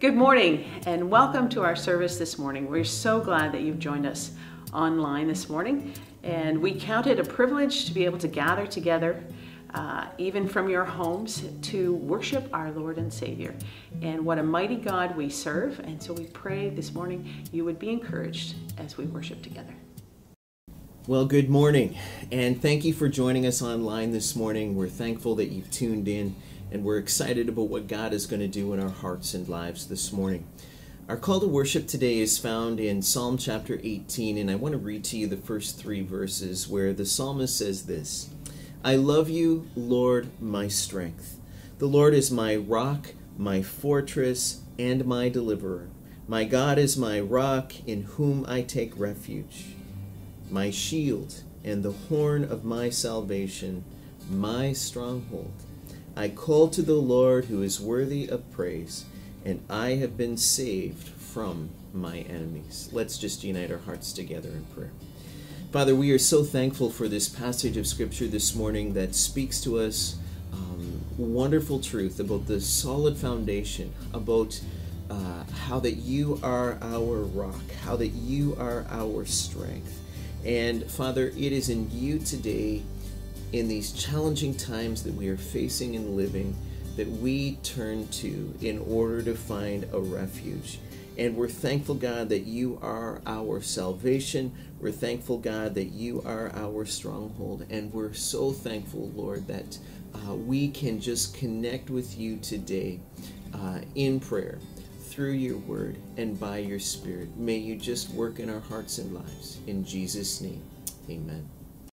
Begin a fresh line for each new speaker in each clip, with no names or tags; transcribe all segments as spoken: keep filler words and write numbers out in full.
Good morning and welcome to our service this morning. We're so glad that you've joined us online this morning, and we count it a privilege to be able to gather together uh, even from your homes to worship our Lord and Savior. And what a mighty God we serve, and so we pray this morning you would be encouraged as we worship together.
Well, good morning, and thank you for joining us online this morning. We're thankful that you've tuned in, and we're excited about what God is going to do in our hearts and lives this morning. Our call to worship today is found in Psalm chapter eighteen, and I want to read to you the first three verses where the psalmist says this: I love you, Lord, my strength. The Lord is my rock, my fortress, and my deliverer. My God is my rock, in whom I take refuge, my shield and the horn of my salvation, my stronghold. I call to the Lord, who is worthy of praise, and I have been saved from my enemies. Let's just unite our hearts together in prayer. Father, we are so thankful for this passage of Scripture this morning that speaks to us um, wonderful truth about the solid foundation, about uh, how that you are our rock, how that you are our strength. And Father, it is in you today, in these challenging times that we are facing and living, that we turn to in order to find a refuge. And we're thankful, God, that you are our salvation. We're thankful, God, that you are our stronghold. And we're so thankful, Lord, that uh, we can just connect with you today uh, in prayer, through your word and by your Spirit. May you just work in our hearts and lives. In Jesus' name, amen.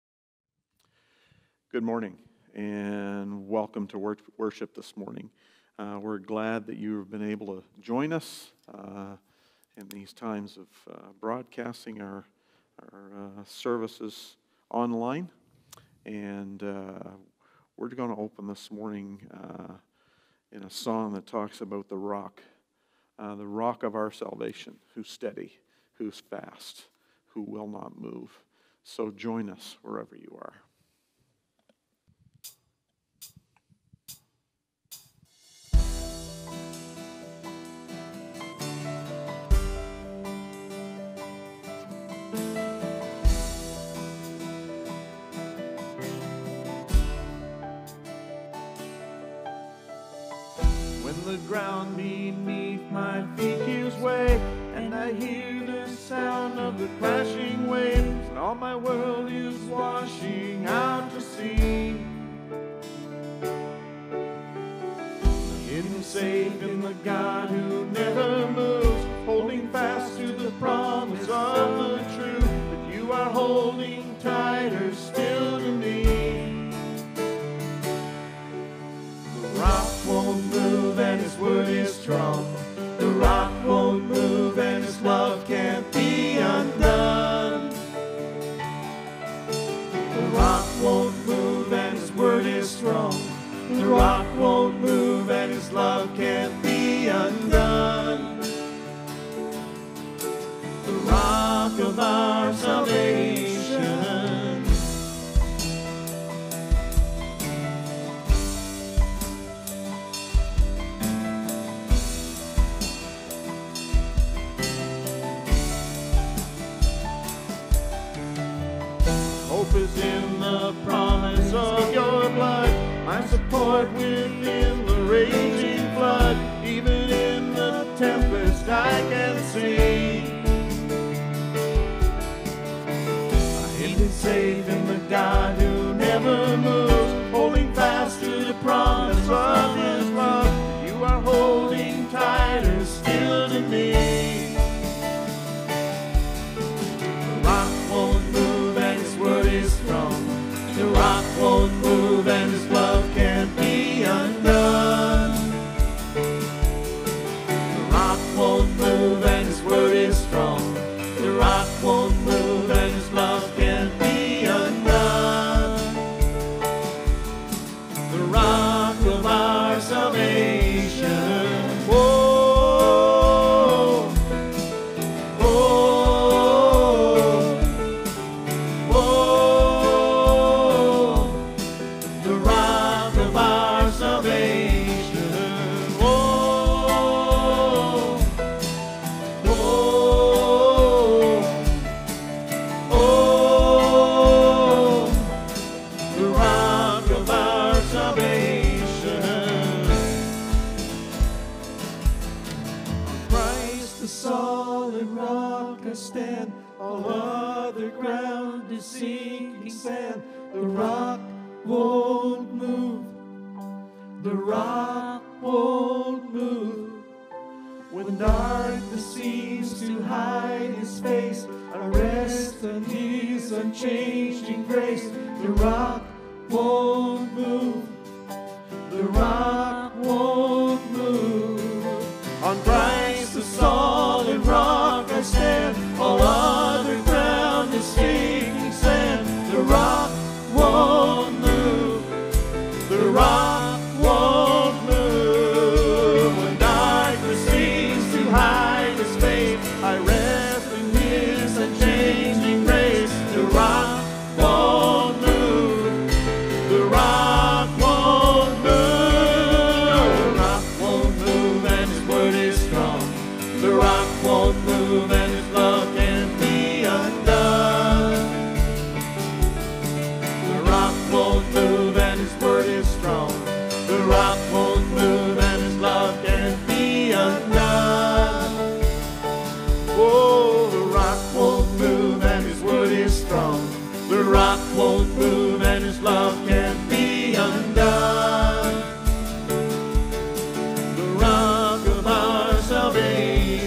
Good morning and welcome to wor- worship this morning. Uh, we're glad that you have been able to join us uh, in these times of uh, broadcasting our, our uh, services online. And uh, we're going to open this morning uh, in a song that talks about the rock. Uh, the rock of our salvation, who's steady, who's fast, who will not move. So join us wherever you are.
When the ground beneath my feet gives way, and I hear the sound of the crashing waves, and all my world is washing out to sea, hidden safe in the God who never moves, holding fast to the promise of the truth, that you are holding tighter still to me. The rock won't move and his word is strong. The rock won't move and his love can't be undone. The rock won't move and his word is strong. The rock won't move and his love can't be undone. The rock of our salvation. Hope is in the promise of your blood, my support within the raging flood. Even in the tempest I can see, hidden safe in the God who never moves, holding fast to the promise of his love. You are holding tighter still to me. The rock won't move and his word is strong. The rock won't move and his love can't be undone. The rock won't move and his word is strong. The rock won't move and his love can't be undone. The rock of our salvation. Whoa, whoa, whoa. The rock rock I stand, all other ground is sinking sand. The rock won't move, the rock won't move. When darkness seems to hide his face, I rest on his unchanging grace. The rock won't move, the rock won't move. On Christ the solid rock I stand, all other ground is sinking sand. The rock won't move, the rock won't move. When darkness seems to hide his face, I rest in his unchanging grace. The rock won't move, the rock won't move. The rock won't move and his word is strong. The rock won't move and his love can't be undone. The rock won't move and his word is strong. The rock won't move and his love can't be undone. Oh, the rock won't move and his word is strong. The rock won't move and his love can't be undone. The rock of our salvation.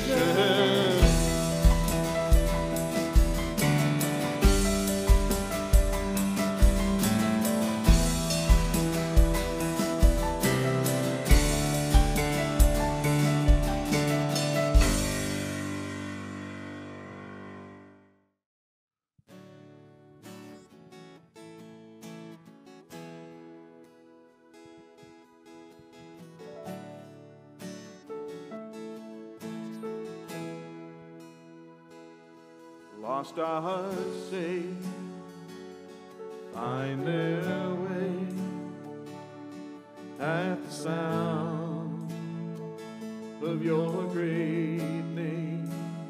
Lost our hearts saved, find their way at the sound of your great name.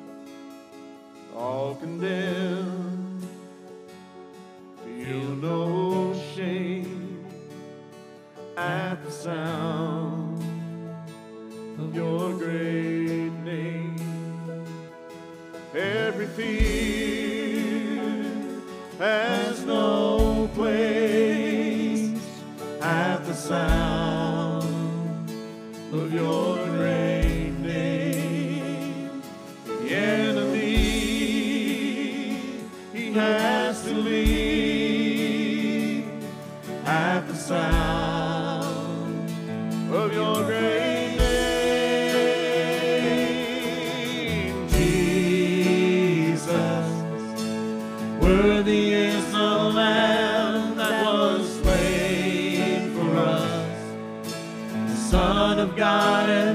All condemned, feel no shame at the sound of your great name. Every fear has no place at the sound of your great name. The enemy, he has to leave at the sound of your great name. Worthy is the Lamb that was slain for us, the Son of God.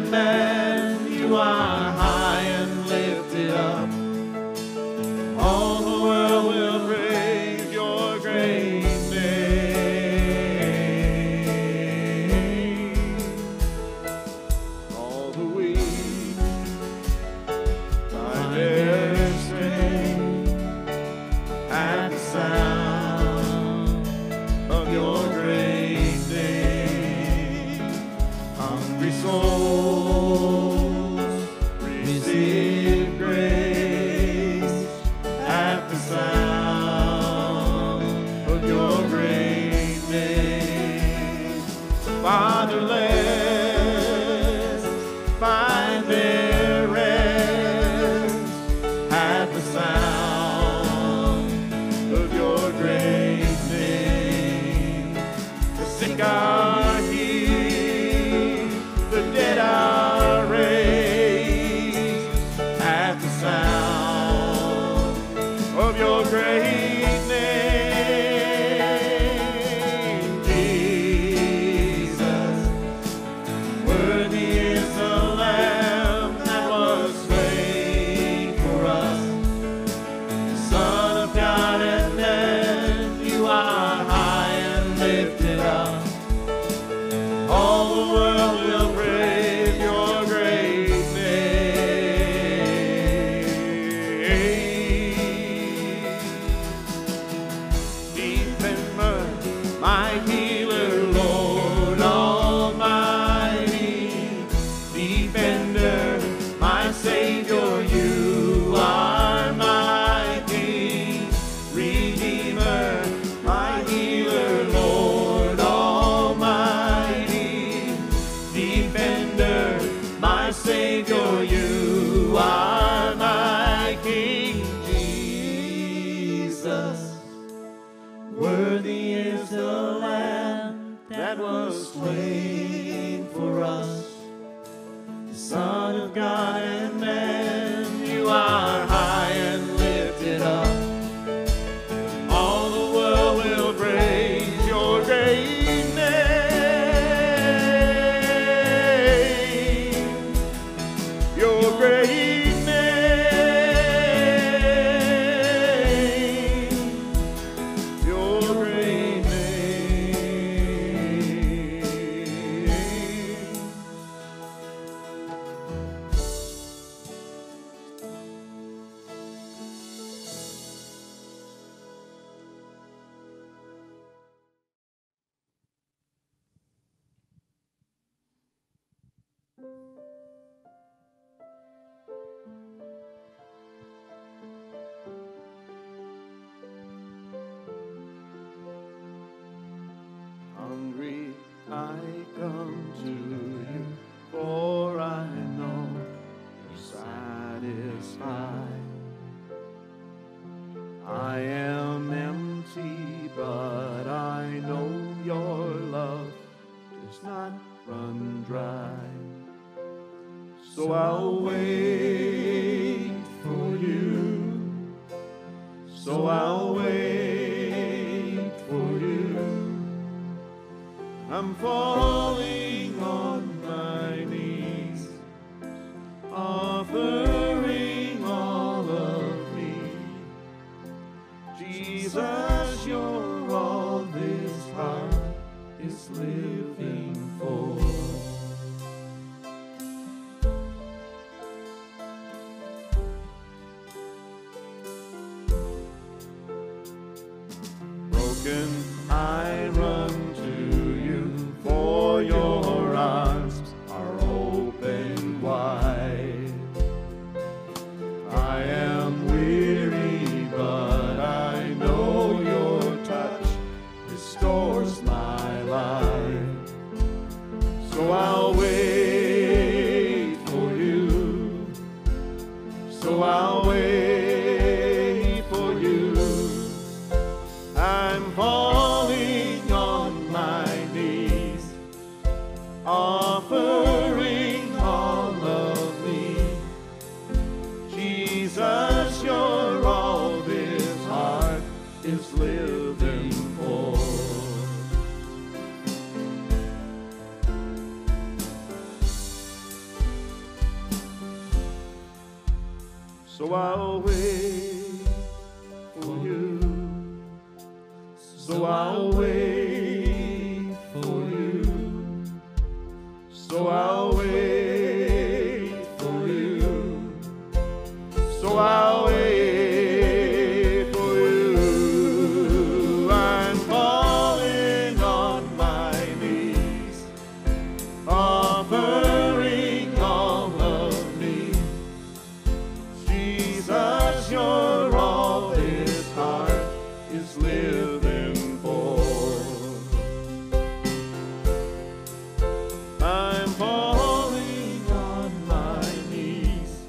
slain for us, the Son of God and man. You are high and lifted up. All the world will praise your great name. Your great name. Your great name. Hungry I come to you, for I know you're satisfied. I am empty, but I know your love does not run dry. So I'll wait for you. So I'll wait for you. I'm falling on my knees, offering all of me. Jesus, you're all this heart is living for. Broken, I run to you, for your arms are open wide. I am weary, but I know your touch restores my life. So I'll wait for you. So I'll wait for you. I'm falling on my knees, offering all of me. Jesus, you're all this heart is living for. So I'll wait for you. So I'll wait for you. So I'll wait for you. So I'll wait for you. I'm falling on my knees, offering all of me. Jesus, you're all this heart is living for. I'm falling on my knees,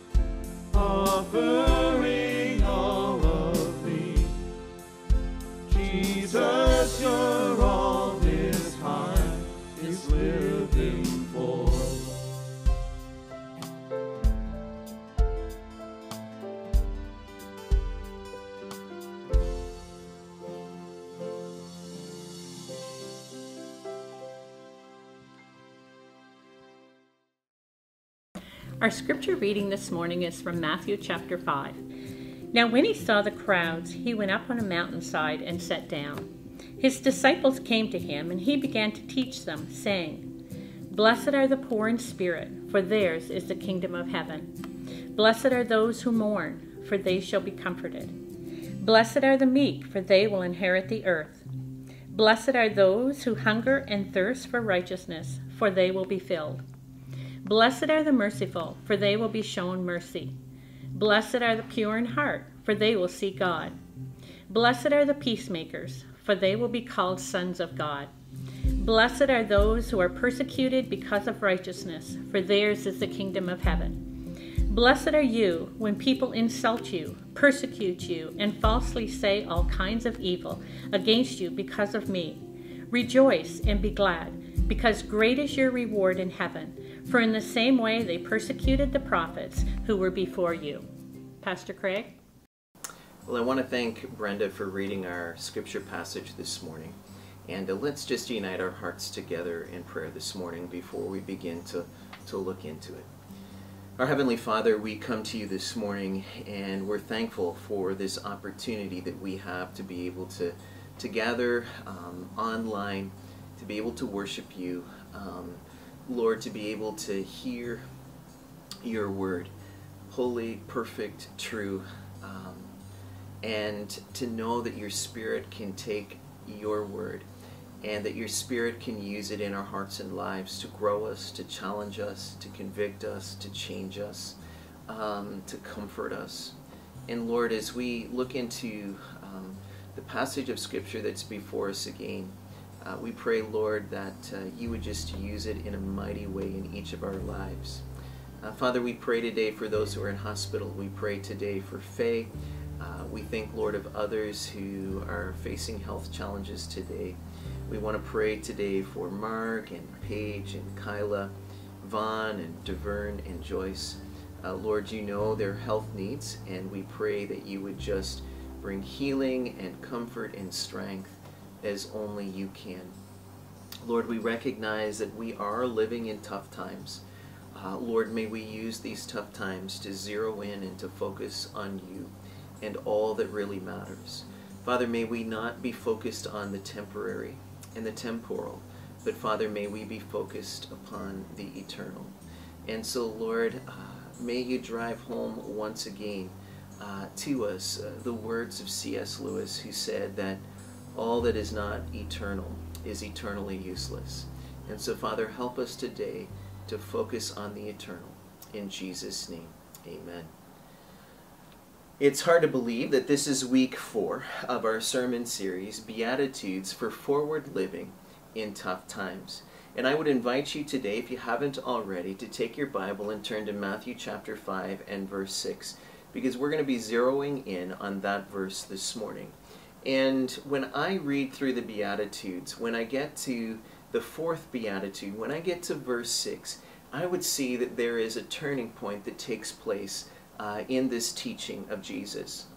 offering all of me. Jesus, you're all this heart is living for.
Our scripture reading this morning is from Matthew chapter five. Now when he saw the crowds, he went up on a mountainside and sat down. His disciples came to him, and he began to teach them, saying, Blessed are the poor in spirit, for theirs is the kingdom of heaven. Blessed are those who mourn, for they shall be comforted. Blessed are the meek, for they will inherit the earth. Blessed are those who hunger and thirst for righteousness, for they will be filled. Blessed are the merciful, for they will be shown mercy. Blessed are the pure in heart, for they will see God. Blessed are the peacemakers, for they will be called sons of God. Blessed are those who are persecuted because of righteousness, for theirs is the kingdom of heaven. Blessed are you when people insult you, persecute you, and falsely say all kinds of evil against you because of me. Rejoice and be glad, because great is your reward in heaven. For in the same way they persecuted the prophets who were before you. Pastor Craig?
Well, I want to thank Brenda for reading our scripture passage this morning. And uh, let's just unite our hearts together in prayer this morning before we begin to, to look into it. Our Heavenly Father, we come to you this morning and we're thankful for this opportunity that we have to be able to, to gather um, online, to be able to worship you, um, Lord, to be able to hear your word, holy, perfect, true, um, and to know that your Spirit can take your word and that your Spirit can use it in our hearts and lives to grow us, to challenge us, to convict us, to change us, um, to comfort us. And Lord, as we look into um, the passage of Scripture that's before us again, uh, we pray, Lord, that uh, you would just use it in a mighty way in each of our lives. Uh, Father, we pray today for those who are in hospital. We pray today for Faye. Uh, we think, Lord, of others who are facing health challenges today. We want to pray today for Mark and Paige and Kyla, Vaughn and DeVern and Joyce. Uh, Lord, you know their health needs, and we pray that you would just bring healing and comfort and strength as only you can. Lord, we recognize that we are living in tough times. Uh, Lord, may we use these tough times to zero in and to focus on you and all that really matters. Father, may we not be focused on the temporary and the temporal, but Father, may we be focused upon the eternal. And so, Lord, uh, may you drive home once again uh, to us uh, the words of C S Lewis, who said that all that is not eternal is eternally useless. And so, Father, help us today to focus on the eternal. In Jesus' name, amen. It's hard to believe that this is week four of our sermon series, Beatitudes for Forward Living in Tough Times. And I would invite you today, if you haven't already, to take your Bible and turn to Matthew chapter five and verse six, because we're going to be zeroing in on that verse this morning. And when I read through the Beatitudes, when I get to the fourth Beatitude, when I get to verse six, I would see that there is a turning point that takes place Uh, in this teaching of Jesus.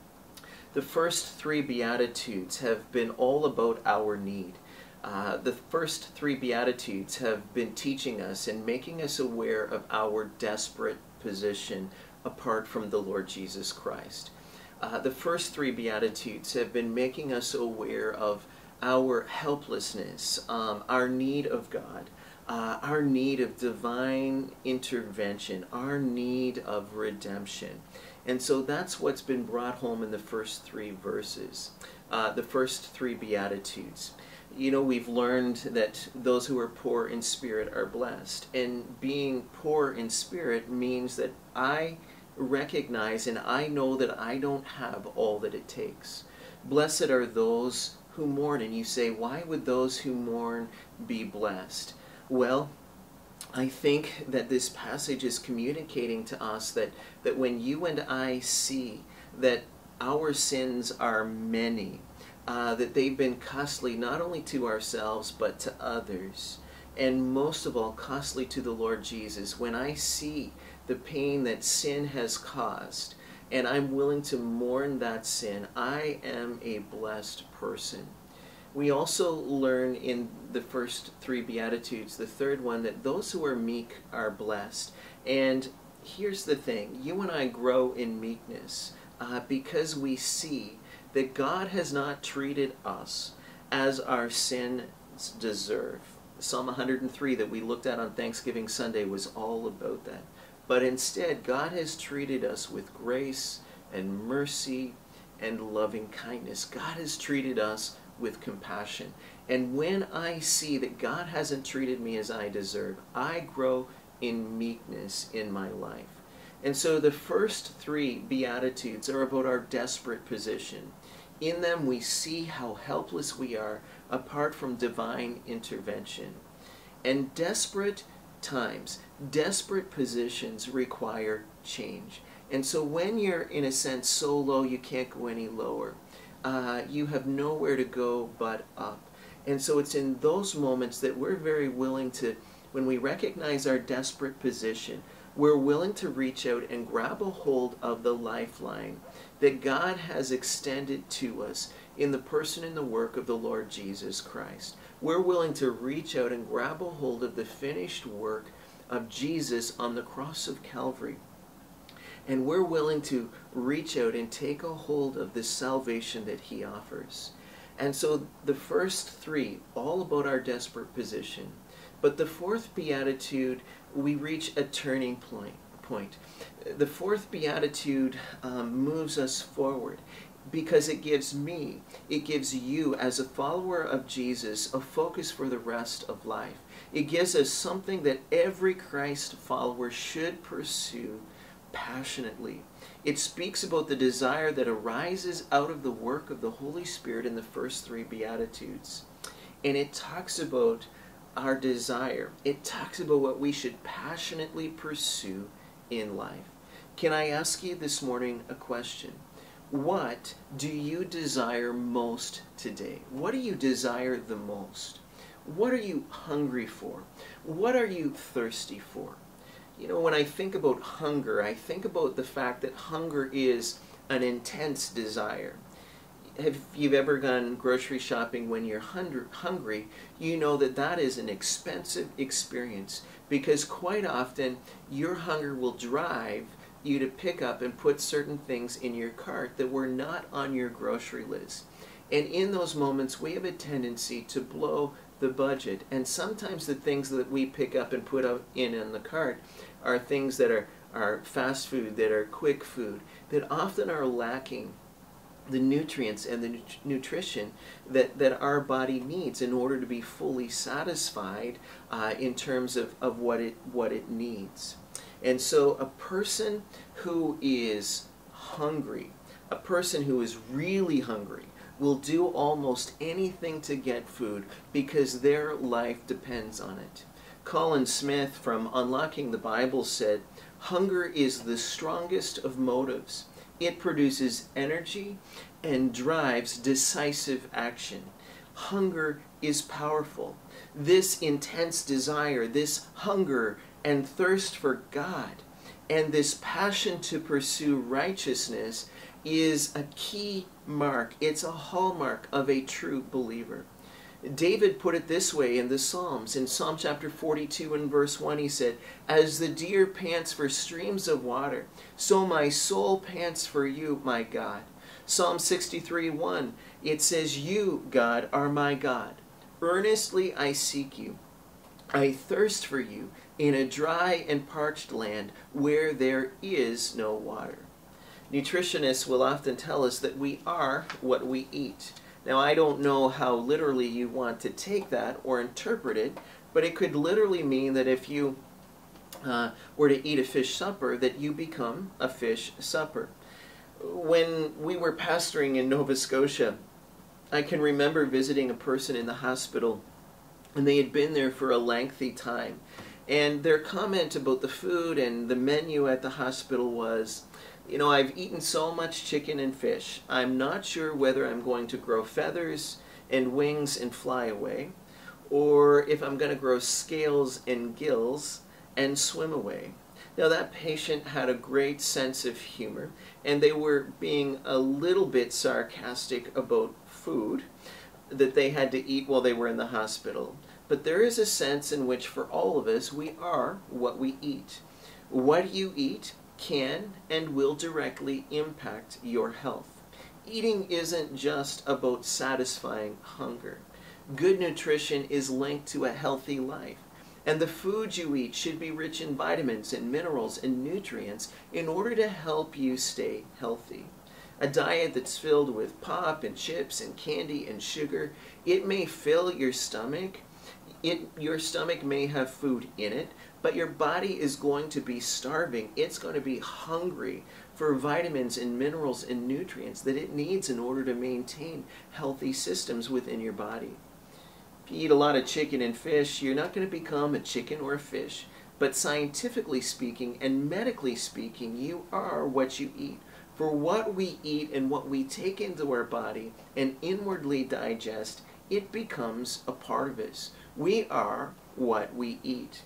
The first three Beatitudes have been all about our need. Uh, the first three Beatitudes have been teaching us and making us aware of our desperate position apart from the Lord Jesus Christ. Uh, the first three Beatitudes have been making us aware of our helplessness, um, our need of God, Uh, our need of divine intervention, our need of redemption. And so that's what's been brought home in the first three verses, uh, the first three Beatitudes. You know, we've learned that those who are poor in spirit are blessed. And being poor in spirit means that I recognize and I know that I don't have all that it takes. Blessed are those who mourn. And you say, why would those who mourn be blessed? Well, I think that this passage is communicating to us that, that when you and I see that our sins are many, uh, that they've been costly not only to ourselves but to others, and most of all costly to the Lord Jesus, when I see the pain that sin has caused and I'm willing to mourn that sin, I am a blessed person. We also learn in the first three Beatitudes, the third one, that those who are meek are blessed. And here's the thing, you and I grow in meekness uh, because we see that God has not treated us as our sins deserve. Psalm one hundred three that we looked at on Thanksgiving Sunday was all about that. But instead, God has treated us with grace and mercy and loving kindness. God has treated us with compassion. And when I see that God hasn't treated me as I deserve, I grow in meekness in my life. And so the first three Beatitudes are about our desperate position. In them we see how helpless we are apart from divine intervention. And desperate times, desperate positions require change. And so when you're, in a sense, so low you can't go any lower, Uh, you have nowhere to go but up. And so it's in those moments that we're very willing to, when we recognize our desperate position, we're willing to reach out and grab a hold of the lifeline that God has extended to us in the person and the work of the Lord Jesus Christ. We're willing to reach out and grab a hold of the finished work of Jesus on the cross of Calvary. And we're willing to reach out and take a hold of the salvation that he offers. And so the first three, all about our desperate position. But the fourth beatitude, we reach a turning point. point. The fourth beatitude um, moves us forward because it gives me, it gives you as a follower of Jesus a focus for the rest of life. It gives us something that every Christ follower should pursue passionately. It speaks about the desire that arises out of the work of the Holy Spirit in the first three Beatitudes. And it talks about our desire. It talks about what we should passionately pursue in life. Can I ask you this morning a question? What do you desire most today? What do you desire the most? What are you hungry for? What are you thirsty for? You know, when I think about hunger, I think about the fact that hunger is an intense desire. If you've ever gone grocery shopping when you're hungry, you know that that is an expensive experience because quite often your hunger will drive you to pick up and put certain things in your cart that were not on your grocery list. And in those moments, we have a tendency to blow the budget. And sometimes the things that we pick up and put out in in the cart are things that are, are fast food, that are quick food, that often are lacking the nutrients and the nut nutrition that, that our body needs in order to be fully satisfied uh, in terms of, of what it, what it needs. And so a person who is hungry, a person who is really hungry, will do almost anything to get food because their life depends on it. Colin Smith from Unlocking the Bible said, "Hunger is the strongest of motives. It produces energy and drives decisive action. Hunger is powerful. This intense desire, this hunger and thirst for God, and this passion to pursue righteousness is a key mark. It's a hallmark of a true believer." David put it this way in the Psalms. In Psalm chapter forty-two and verse one, he said, "As the deer pants for streams of water, so my soul pants for you, my God." Psalm sixty-three one, it says, "You, God, are my God. Earnestly I seek you. I thirst for you in a dry and parched land where there is no water." Nutritionists will often tell us that we are what we eat. Now, I don't know how literally you want to take that or interpret it, but it could literally mean that if you uh, were to eat a fish supper, that you become a fish supper. When we were pastoring in Nova Scotia, I can remember visiting a person in the hospital, and they had been there for a lengthy time. And their comment about the food and the menu at the hospital was, "You know, I've eaten so much chicken and fish. I'm not sure whether I'm going to grow feathers and wings and fly away, or if I'm going to grow scales and gills and swim away." Now, that patient had a great sense of humor, and they were being a little bit sarcastic about food that they had to eat while they were in the hospital. But there is a sense in which, for all of us, we are what we eat. What you eat can and will directly impact your health. Eating isn't just about satisfying hunger. Good nutrition is linked to a healthy life. And the food you eat should be rich in vitamins and minerals and nutrients in order to help you stay healthy. A diet that's filled with pop and chips and candy and sugar, it may fill your stomach. It, your stomach may have food in it, but your body is going to be starving. It's going to be hungry for vitamins and minerals and nutrients that it needs in order to maintain healthy systems within your body. If you eat a lot of chicken and fish, you're not going to become a chicken or a fish. But scientifically speaking and medically speaking, you are what you eat. For what we eat and what we take into our body and inwardly digest it becomes a part of us. We are what we eat.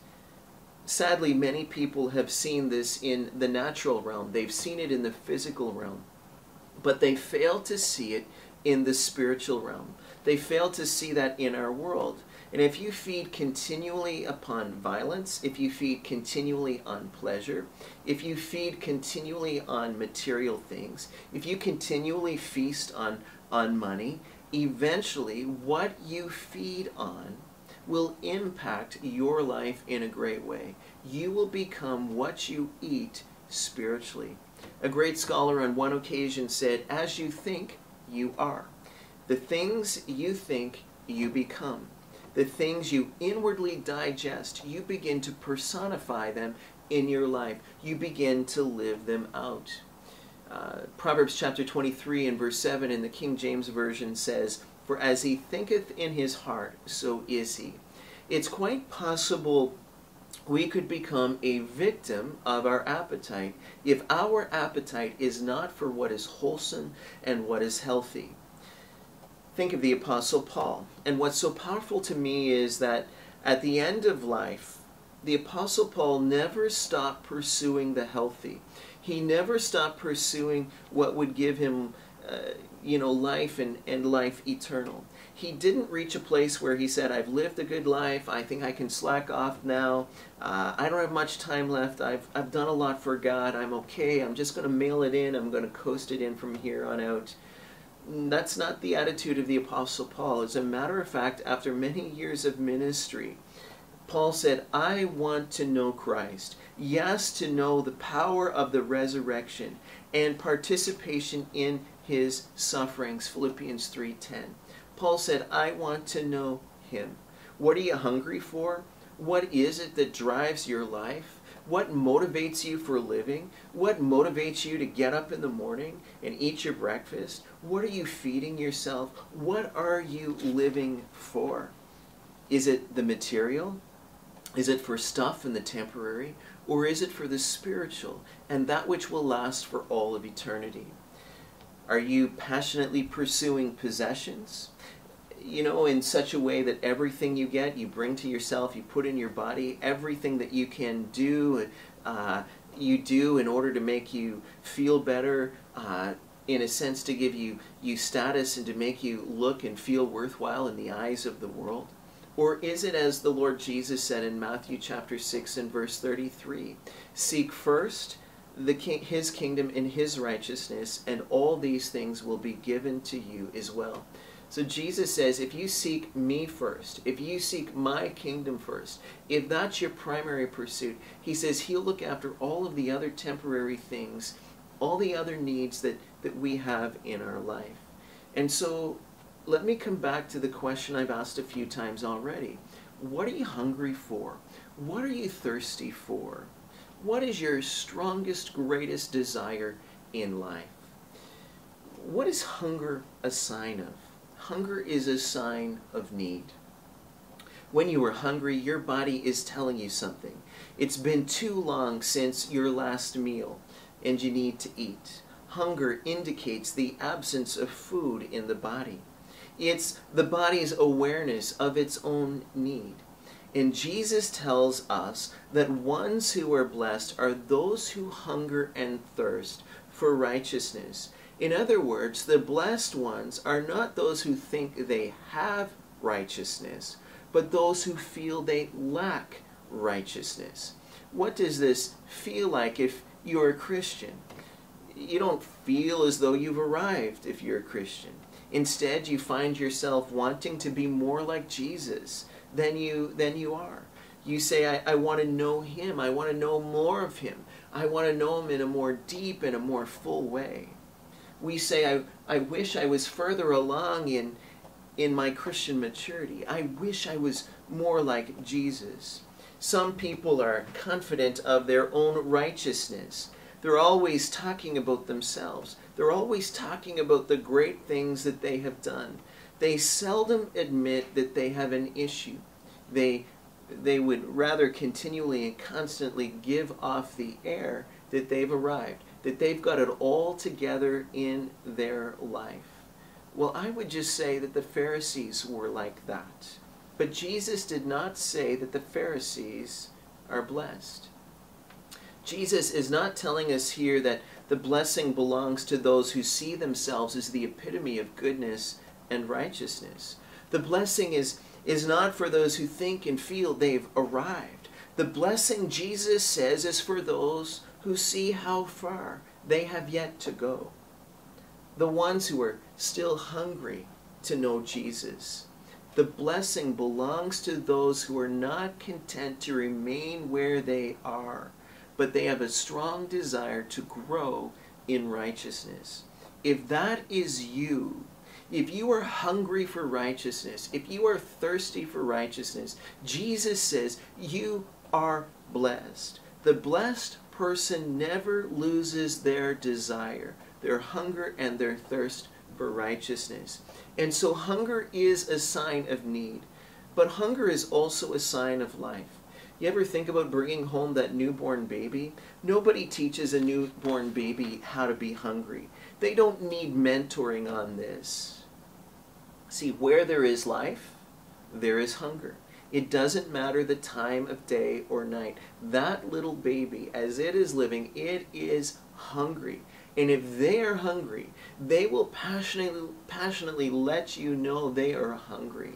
Sadly, many people have seen this in the natural realm. They've seen it in the physical realm, but they fail to see it in the spiritual realm. They fail to see that in our world. And if you feed continually upon violence, if you feed continually on pleasure, if you feed continually on material things, if you continually feast on, on money, eventually what you feed on will impact your life in a great way. You will become what you eat spiritually. A great scholar on one occasion said, "As you think, you are. The things you think, you become. The things you inwardly digest, you begin to personify them in your life. You begin to live them out." Uh, Proverbs chapter twenty-three and verse seven in the King James Version says, "For as he thinketh in his heart, so is he." It's quite possible we could become a victim of our appetite if our appetite is not for what is wholesome and what is healthy. Think of the Apostle Paul. And what's so powerful to me is that at the end of life, the Apostle Paul never stopped pursuing the healthy. He never stopped pursuing what would give him, uh, you know, life and, and life eternal. He didn't reach a place where he said, "I've lived a good life. I think I can slack off now. Uh, I don't have much time left. I've, I've done a lot for God. I'm okay. I'm just going to mail it in. I'm going to coast it in from here on out." That's not the attitude of the Apostle Paul. As a matter of fact, after many years of ministry, Paul said, "I want to know Christ." Yes, to know the power of the resurrection and participation in his sufferings. Philippians three ten. Paul said, "I want to know him." What are you hungry for? What is it that drives your life? What motivates you for living? What motivates you to get up in the morning and eat your breakfast? What are you feeding yourself? What are you living for? Is it the material? Is it for stuff and the temporary? Or is it for the spiritual and that which will last for all of eternity? Are you passionately pursuing possessions? You know, in such a way that everything you get, you bring to yourself, you put in your body, everything that you can do, uh, you do in order to make you feel better, uh, in a sense to give you, you status and to make you look and feel worthwhile in the eyes of the world? Or is it as the Lord Jesus said in Matthew chapter six and verse thirty-three, "Seek first the king, his kingdom and his righteousness, and all these things will be given to you as well." So Jesus says, if you seek me first, if you seek my kingdom first, if that's your primary pursuit, he says he'll look after all of the other temporary things, all the other needs that, that we have in our life. And so let me come back to the question I've asked a few times already. What are you hungry for? What are you thirsty for? What is your strongest, greatest desire in life? What is hunger a sign of? Hunger is a sign of need. When you are hungry, your body is telling you something. It's been too long since your last meal, and you need to eat. Hunger indicates the absence of food in the body. It's the body's awareness of its own need. And Jesus tells us that ones who are blessed are those who hunger and thirst for righteousness. In other words, the blessed ones are not those who think they have righteousness, but those who feel they lack righteousness. What does this feel like if you're a Christian? You don't feel as though you've arrived if you're a Christian. Instead, you find yourself wanting to be more like Jesus than you, than you are. You say, I, I want to know him. I want to know more of him. I want to know him in a more deep and a more full way. We say, I, I wish I was further along in, in my Christian maturity. I wish I was more like Jesus. Some people are confident of their own righteousness. They're always talking about themselves. They're always talking about the great things that they have done. They seldom admit that they have an issue. They, they would rather continually and constantly give off the air that they've arrived, that they've got it all together in their life. Well, I would just say that the Pharisees were like that. But Jesus did not say that the Pharisees are blessed. Jesus is not telling us here that the blessing belongs to those who see themselves as the epitome of goodness and righteousness. The blessing is, is not for those who think and feel they've arrived. The blessing, Jesus says, is for those who see how far they have yet to go. The ones who are still hungry to know Jesus. The blessing belongs to those who are not content to remain where they are, but they have a strong desire to grow in righteousness. If that is you, if you are hungry for righteousness, if you are thirsty for righteousness, Jesus says you are blessed. The blessed person never loses their desire, their hunger and their thirst for righteousness. And so hunger is a sign of need, but hunger is also a sign of life. You ever think about bringing home that newborn baby? Nobody teaches a newborn baby how to be hungry. They don't need mentoring on this. See, where there is life, there is hunger. It doesn't matter the time of day or night. That little baby, as it is living, it is hungry. And if they are hungry, they will passionately, passionately let you know they are hungry.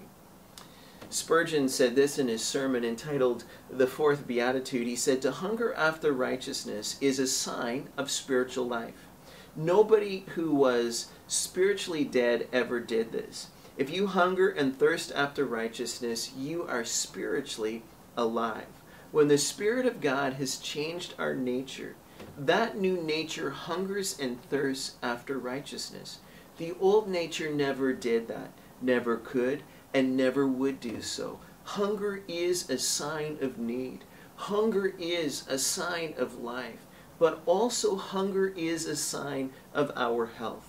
Spurgeon said this in his sermon entitled The Fourth Beatitude. He said, "To hunger after righteousness is a sign of spiritual life." Nobody who was spiritually dead ever did this. If you hunger and thirst after righteousness, you are spiritually alive. When the Spirit of God has changed our nature, that new nature hungers and thirsts after righteousness. The old nature never did that, never could, and never would do so. Hunger is a sign of need. Hunger is a sign of life. But also hunger is a sign of our health.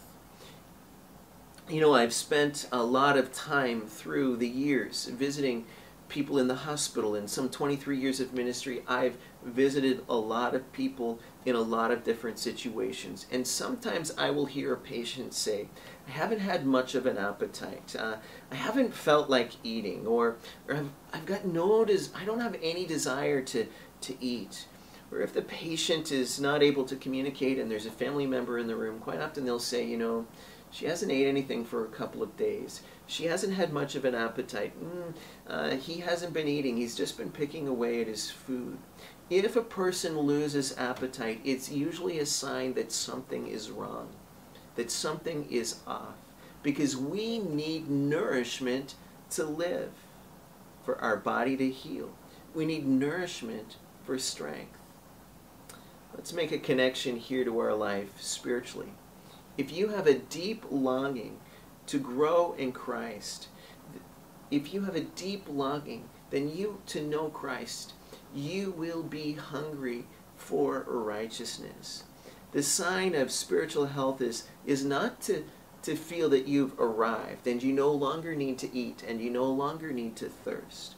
You know, I've spent a lot of time through the years visiting people in the hospital. In some twenty-three years of ministry, I've visited a lot of people in a lot of different situations. And sometimes I will hear a patient say, "I haven't had much of an appetite. Uh, I haven't felt like eating," or, or I've, I've got no des- I don't have any desire to, to eat. Or if the patient is not able to communicate and there's a family member in the room, quite often they'll say, you know, "She hasn't ate anything for a couple of days. She hasn't had much of an appetite. Mm, uh, he hasn't been eating. He's just been picking away at his food." If a person loses appetite, it's usually a sign that something is wrong, that something is off, because we need nourishment to live, for our body to heal. We need nourishment for strength. Let's make a connection here to our life spiritually. If you have a deep longing to grow in Christ, if you have a deep longing, then you to know Christ, you will be hungry for righteousness. The sign of spiritual health is, is not to, to feel that you've arrived and you no longer need to eat and you no longer need to thirst.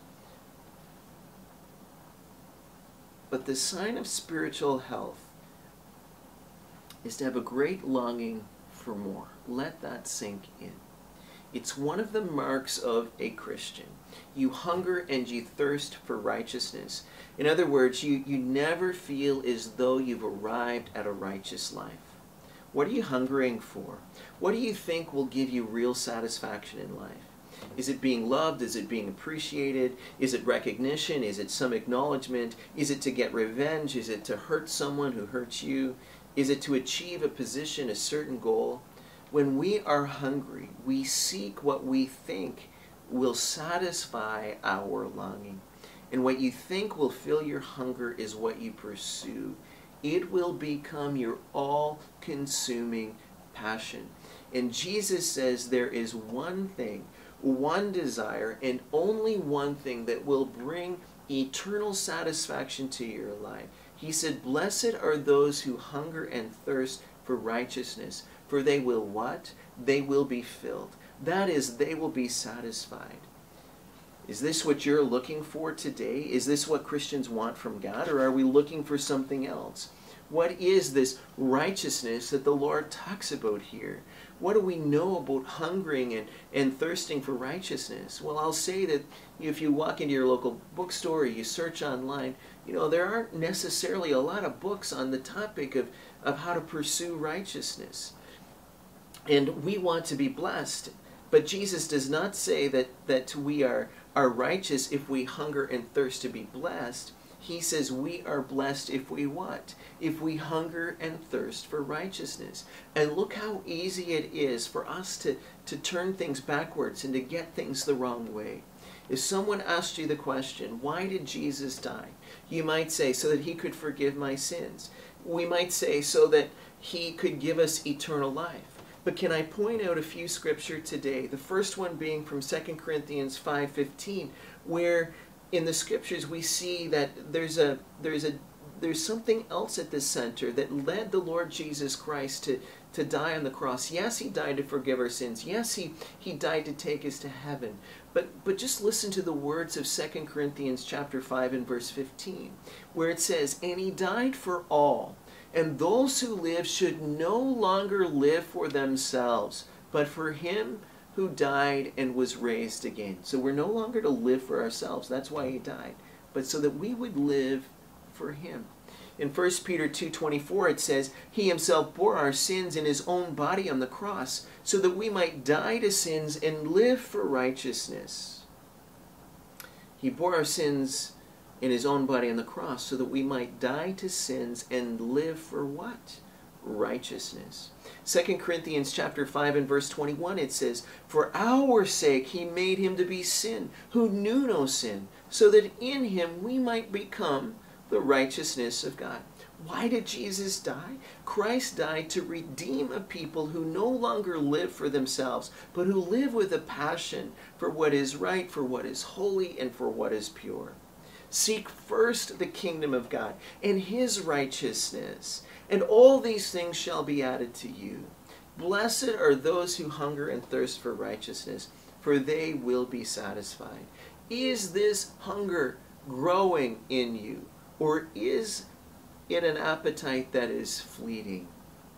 But the sign of spiritual health is to have a great longing for more. Let that sink in. It's one of the marks of a Christian. You hunger and you thirst for righteousness. In other words, you, you never feel as though you've arrived at a righteous life. What are you hungering for? What do you think will give you real satisfaction in life? Is it being loved? Is it being appreciated? Is it recognition? Is it some acknowledgement? Is it to get revenge? Is it to hurt someone who hurts you? Is it to achieve a position, a certain goal? When we are hungry, we seek what we think will satisfy our longing. And what you think will fill your hunger is what you pursue. It will become your all-consuming passion. And Jesus says there is one thing, one desire, and only one thing that will bring eternal satisfaction to your life. He said, "Blessed are those who hunger and thirst for righteousness, for they will" what? They will be filled. That is, they will be satisfied. Is this what you're looking for today? Is this what Christians want from God? Or are we looking for something else? What is this righteousness that the Lord talks about here? What do we know about hungering and, and thirsting for righteousness? Well, I'll say that if you walk into your local bookstore or you search online, you know, there aren't necessarily a lot of books on the topic of, of how to pursue righteousness. And we want to be blessed. But Jesus does not say that, that we are, are righteous if we hunger and thirst to be blessed. He says we are blessed if we what? If we hunger and thirst for righteousness. And look how easy it is for us to, to turn things backwards and to get things the wrong way. If someone asked you the question, why did Jesus die? You might say, so that he could forgive my sins. We might say, so that he could give us eternal life. But can I point out a few scripture today? The first one being from Second Corinthians five fifteen, where in the scriptures we see that there's a there's a there's something else at the center that led the Lord Jesus Christ to, to die on the cross. Yes, he died to forgive our sins. Yes, he, he died to take us to heaven. But but just listen to the words of Second Corinthians chapter five and verse fifteen, where it says, and he died for all, and those who live should no longer live for themselves, but for him who died and was raised again. So we're no longer to live for ourselves. That's why he died. But so that we would live for him. In First Peter two twenty-four it says, he himself bore our sins in his own body on the cross, so that we might die to sins and live for righteousness. He bore our sins in his own body on the cross, so that we might die to sins and live for what? Righteousness. Second Corinthians chapter five and verse twenty-one it says, for our sake he made him to be sin, who knew no sin, so that in him we might become the righteousness of God. Why did Jesus die? Christ died to redeem a people who no longer live for themselves, but who live with a passion for what is right, for what is holy, and for what is pure. Seek first the kingdom of God and his righteousness, and all these things shall be added to you. Blessed are those who hunger and thirst for righteousness, for they will be satisfied. Is this hunger growing in you, or is it an appetite that is fleeting?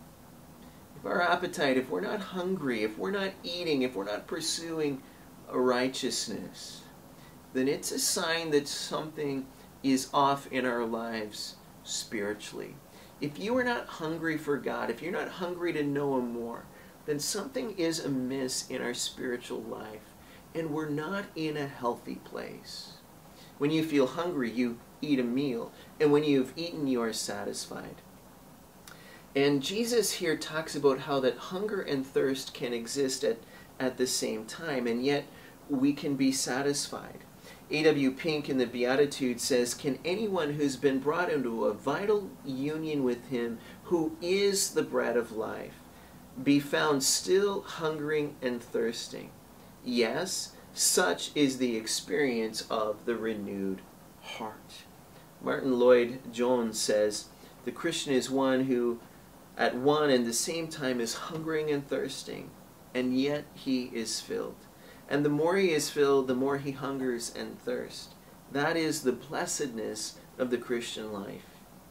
If our appetite, if we're not hungry, if we're not eating, if we're not pursuing a righteousness, then it's a sign that something is off in our lives spiritually. If you are not hungry for God, if you're not hungry to know him more, then something is amiss in our spiritual life, and we're not in a healthy place. When you feel hungry, you eat a meal, and when you've eaten, you are satisfied. And Jesus here talks about how that hunger and thirst can exist at, at the same time, and yet we can be satisfied. A W Pink in the Beatitudes says, can anyone who's been brought into a vital union with him, who is the bread of life, be found still hungering and thirsting? Yes, such is the experience of the renewed heart. Martin Lloyd-Jones says, the Christian is one who at one and the same time is hungering and thirsting, and yet he is filled. And the more he is filled, the more he hungers and thirsts. That is the blessedness of the Christian life.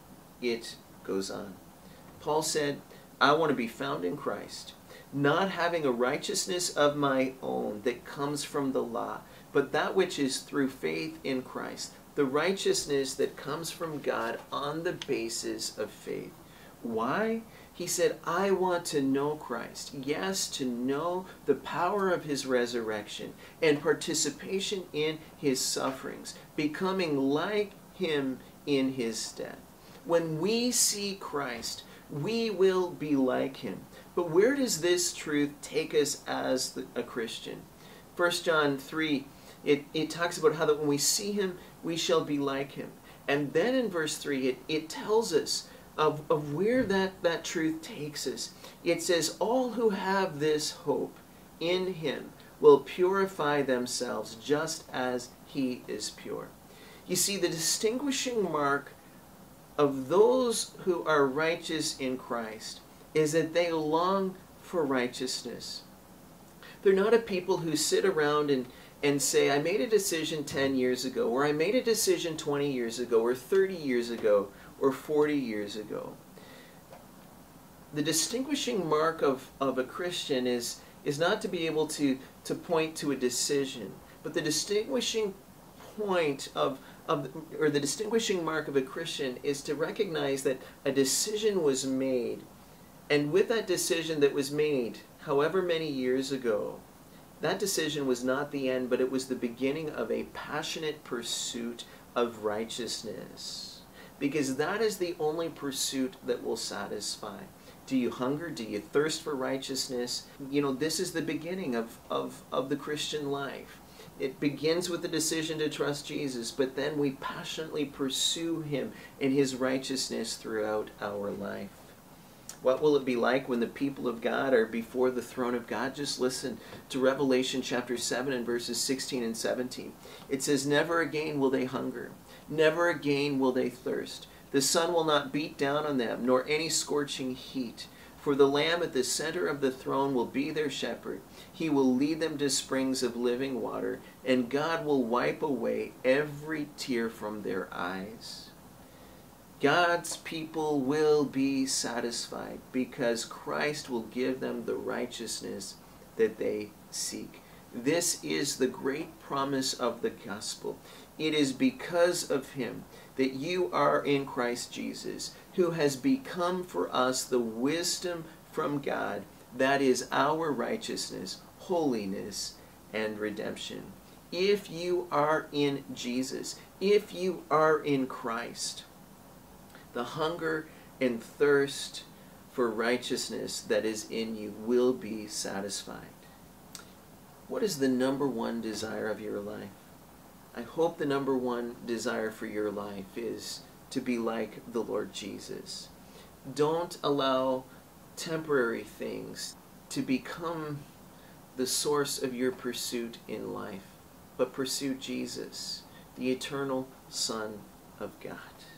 It goes on. Paul said, I want to be found in Christ, not having a righteousness of my own that comes from the law, but that which is through faith in Christ, the righteousness that comes from God on the basis of faith. Why? He said, I want to know Christ. Yes, to know the power of his resurrection and participation in his sufferings, becoming like him in his death. When we see Christ, we will be like him. But where does this truth take us as a Christian? First John three, it, it talks about how that when we see him, we shall be like him. And then in verse three, it, it tells us Of, of where that, that truth takes us. It says, all who have this hope in him will purify themselves just as he is pure. You see, the distinguishing mark of those who are righteous in Christ is that they long for righteousness. They're not a people who sit around and, and say, I made a decision ten years ago, or I made a decision twenty years ago, or thirty years ago, or forty years ago. the distinguishing mark of, of a Christian is, is not to be able to, to point to a decision, but the distinguishing point of, of, or the distinguishing mark of a Christian is to recognize that a decision was made, and with that decision that was made, however many years ago, that decision was not the end, but it was the beginning of a passionate pursuit of righteousness. Because that is the only pursuit that will satisfy. Do you hunger? Do you thirst for righteousness? You know, this is the beginning of, of, of the Christian life. It begins with the decision to trust Jesus, but then we passionately pursue him and his righteousness throughout our life. What will it be like when the people of God are before the throne of God? Just listen to Revelation chapter seven and verses sixteen and seventeen. It says, "Never again will they hunger. Never again will they thirst. The sun will not beat down on them, nor any scorching heat. For the Lamb at the center of the throne will be their shepherd. He will lead them to springs of living water, and God will wipe away every tear from their eyes." God's people will be satisfied because Christ will give them the righteousness that they seek. This is the great promise of the gospel. It is because of him that you are in Christ Jesus, who has become for us the wisdom from God, that is our righteousness, holiness, and redemption. If you are in Jesus, if you are in Christ, the hunger and thirst for righteousness that is in you will be satisfied. What is the number one desire of your life? I hope the number one desire for your life is to be like the Lord Jesus. Don't allow temporary things to become the source of your pursuit in life, but pursue Jesus, the eternal Son of God.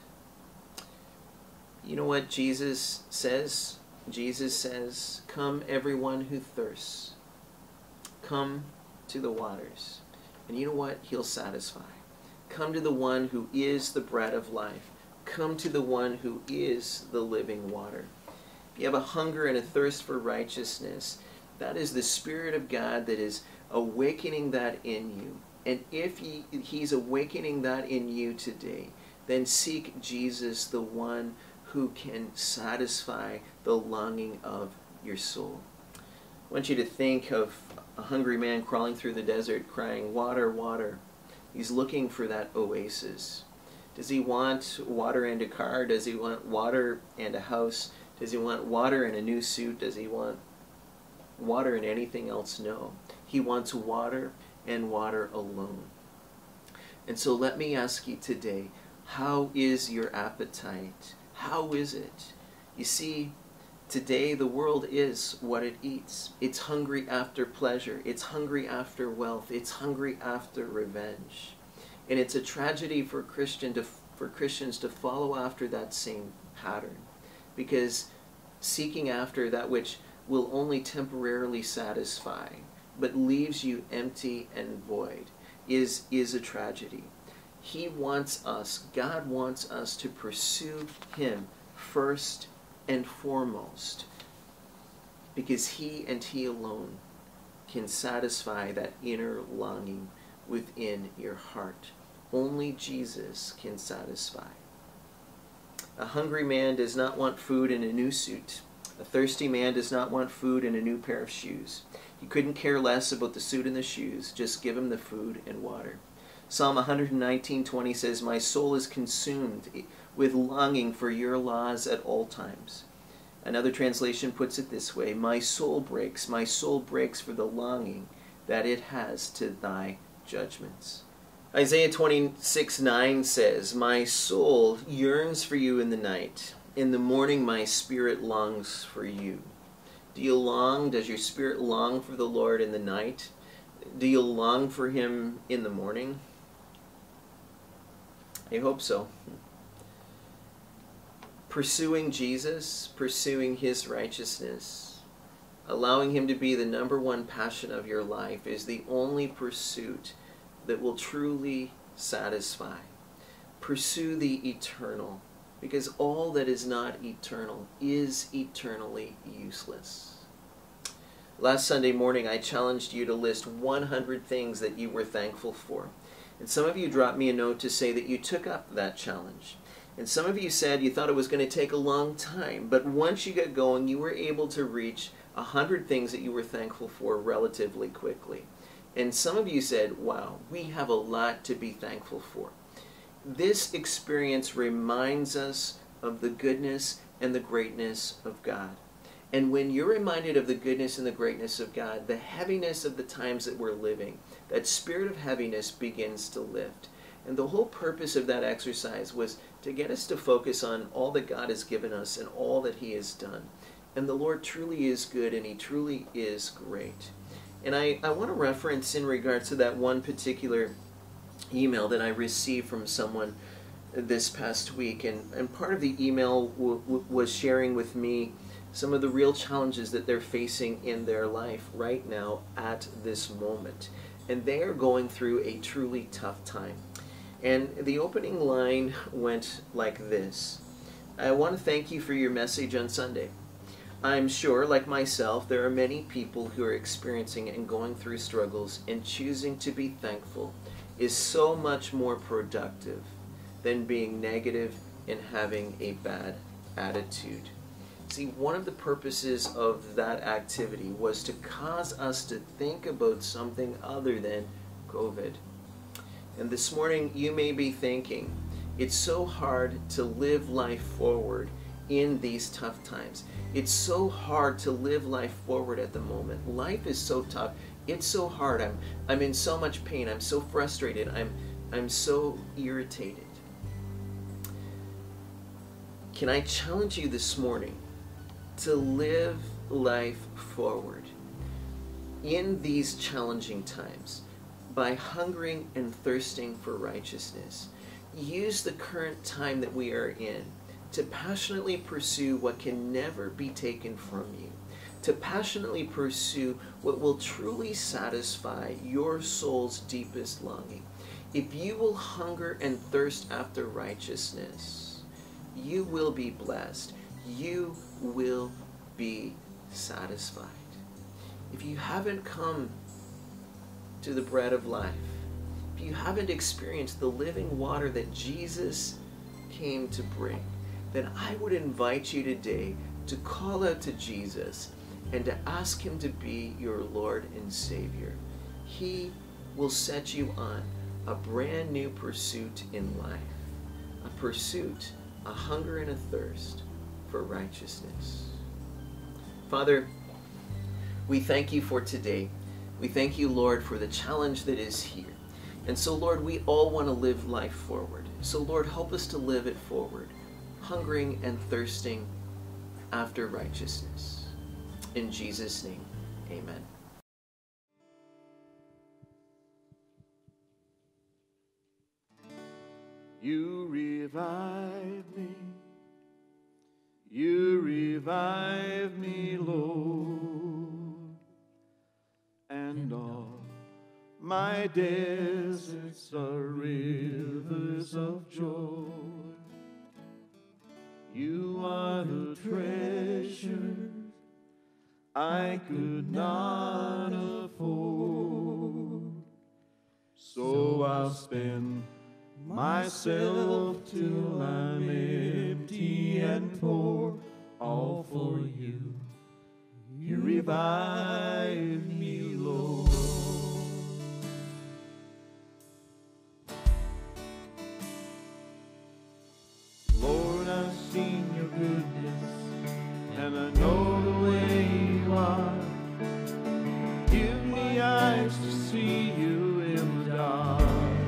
You know what Jesus says? Jesus says, "Come everyone who thirsts, come to the waters." And you know what? He'll satisfy. Come to the one who is the bread of life. Come to the one who is the living water. If you have a hunger and a thirst for righteousness, that is the Spirit of God that is awakening that in you. And if he, he's awakening that in you today, then seek Jesus, the one who can satisfy the longing of your soul. I want you to think of a hungry man crawling through the desert crying, "Water, water." He's looking for that oasis. Does he want water and a car? Does he want water and a house? Does he want water and a new suit? Does he want water and anything else? No. He wants water and water alone. And so let me ask you today, how is your appetite? How is it? You see, today the world is what it eats. It's hungry after pleasure. It's hungry after wealth. It's hungry after revenge. And it's a tragedy for Christian to, for Christians to follow after that same pattern, because seeking after that which will only temporarily satisfy but leaves you empty and void is, is a tragedy. He wants us, God wants us to pursue him first and foremost, because he and he alone can satisfy that inner longing within your heart. Only Jesus can satisfy. A hungry man does not want food and a new suit. A thirsty man does not want food and a new pair of shoes. He couldn't care less about the suit and the shoes. Just give him the food and water. Psalm one nineteen twenty says, "My soul is consumed with longing for your laws at all times." Another translation puts it this way, "My soul breaks, my soul breaks for the longing that it has to thy judgments." Isaiah twenty-six nine says, "My soul yearns for you in the night. In the morning my spirit longs for you." Do you long, does your spirit long for the Lord in the night? Do you long for him in the morning? I hope so. Pursuing Jesus, pursuing his righteousness, allowing him to be the number one passion of your life is the only pursuit that will truly satisfy. Pursue the eternal. because all that is not eternal is eternally useless. Last Sunday morning, I challenged you to list one hundred things that you were thankful for. And some of you dropped me a note to say that you took up that challenge. And some of you said you thought it was going to take a long time, but once you got going, you were able to reach one hundred things that you were thankful for relatively quickly. And some of you said, wow, we have a lot to be thankful for. This experience reminds us of the goodness and the greatness of God. And when you're reminded of the goodness and the greatness of God, the heaviness of the times that we're living, that spirit of heaviness begins to lift. And the whole purpose of that exercise was to get us to focus on all that God has given us and all that He has done. And the Lord truly is good, and He truly is great. And I, I want to reference in regards to that one particular email that I received from someone this past week. And, and part of the email w w was sharing with me some of the real challenges that they're facing in their life right now at this moment. And they are going through a truly tough time. And the opening line went like this: I want to thank you for your message on Sunday. I'm sure, like myself, there are many people who are experiencing and going through struggles, and choosing to be thankful is so much more productive than being negative and having a bad attitude. See, one of the purposes of that activity was to cause us to think about something other than COVID. And this morning you may be thinking, it's so hard to live life forward in these tough times. It's so hard to live life forward at the moment. Life is so tough. It's so hard. I'm, I'm in so much pain. I'm so frustrated. I'm, I'm so irritated. Can I challenge you this morning to live life forward in these challenging times by hungering and thirsting for righteousness? Use the current time that we are in to passionately pursue what can never be taken from you, to passionately pursue what will truly satisfy your soul's deepest longing. If you will hunger and thirst after righteousness, you will be blessed. You will be satisfied. If you haven't come to the bread of life, if you haven't experienced the living water that Jesus came to bring, then I would invite you today to call out to Jesus and to ask Him to be your Lord and Savior. He will set you on a brand new pursuit in life, a pursuit, a hunger and a thirst for righteousness. Father, we thank you for today. We thank you, Lord, for the challenge that is here. And so, Lord, we all want to live life forward. So, Lord, help us to live it forward, hungering and thirsting after righteousness. In Jesus' name, amen.
You revive me, you revive me, Lord, and all my deserts are rivers of joy. You are the treasure I could not afford, so I'll spend myself till I'm empty and poor, all for you. You revive me, Lord. Lord, I've seen your goodness, and I know the way you are. Give me eyes to see you in the dark,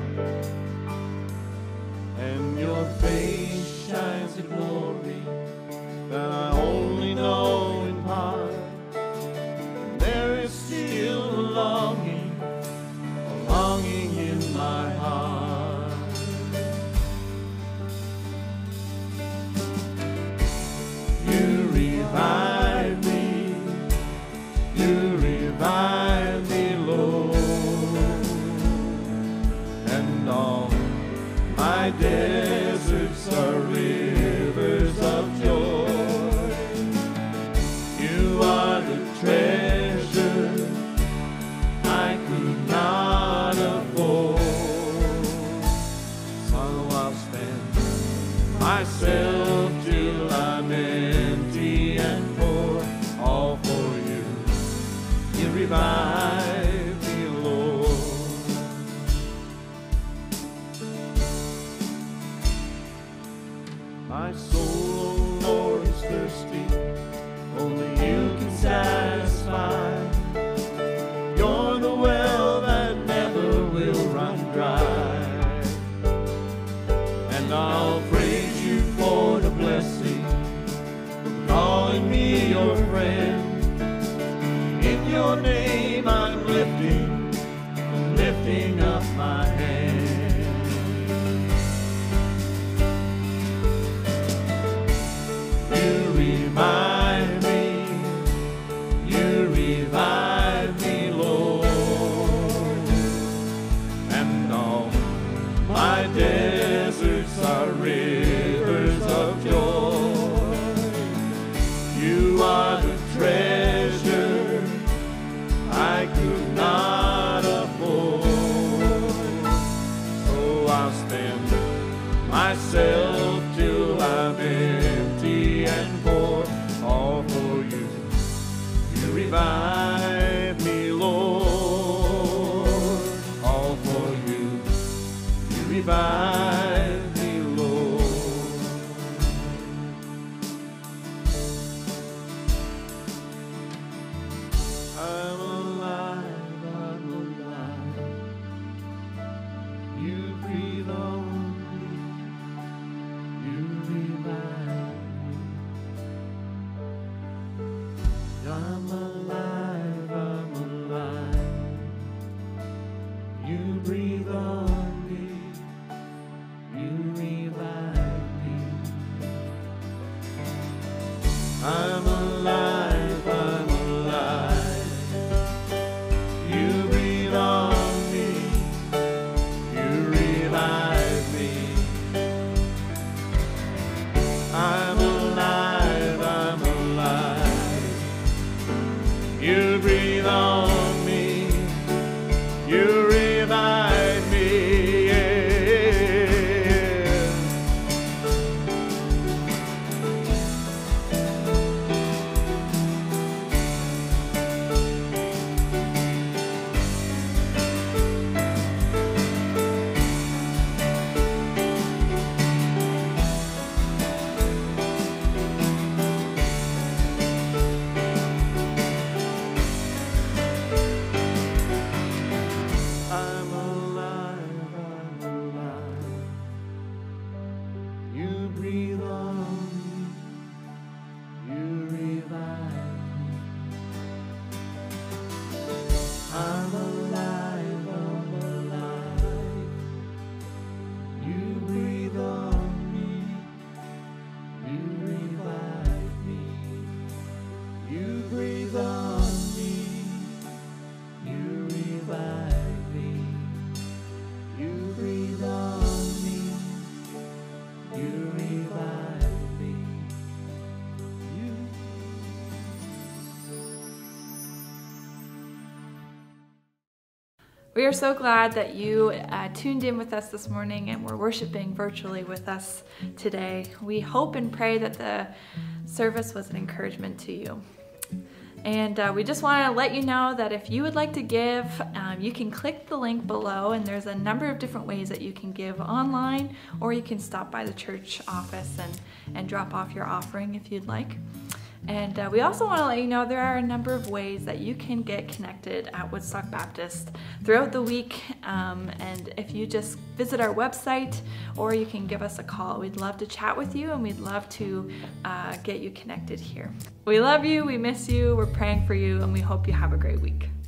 and your face shines a glory that I only know in part. And there is still a longing, a longing in my heart. You revive me, you revive me, Lord, and all my deserts are rivers you revive me, Lord. My soul, oh Lord, is thirsty, only you can satisfy. You're the well that never will run dry. And I'll praise you for the blessing, calling me your friend. In your name I'm lifting, lifting up my hand. You revive me, you revive me, Lord, and all my deserts are rivers of joy. You are the treasure I could not afford, so I'll spend myself till I'm empty and poor, all for you. You revive me, Lord, all for you. You revive me, Lord. I'm alive, I'm alive. You breathe on me, you revive me. I'm alive, I'm alive. You breathe on me, you revive me. I'm alive, I'm alive. You breathe on me, you revive me. I'm alive, I'm alive. You breathe on me, you revive me. Yeah. I'm alive, I'm alive. You breathe on me, you revive me. I'm alive, I'm alive. You breathe on me, you revive me. You breathe on me, you revive me. You breathe on me, you revive me. You.
We are so glad that you uh, tuned in with us this morning and were worshiping virtually with us today. We hope and pray that the service was an encouragement to you. And uh, we just want to let you know that if you would like to give, um, you can click the link below, and there's a number of different ways that you can give online, or you can stop by the church office and, and drop off your offering if you'd like. And uh, we also want to let you know there are a number of ways that you can get connected at Woodstock Baptist throughout the week. Um, and if you just visit our website, or you can give us a call, we'd love to chat with you, and we'd love to uh, get you connected here. We love you, we miss you, we're praying for you, and we hope you have a great week.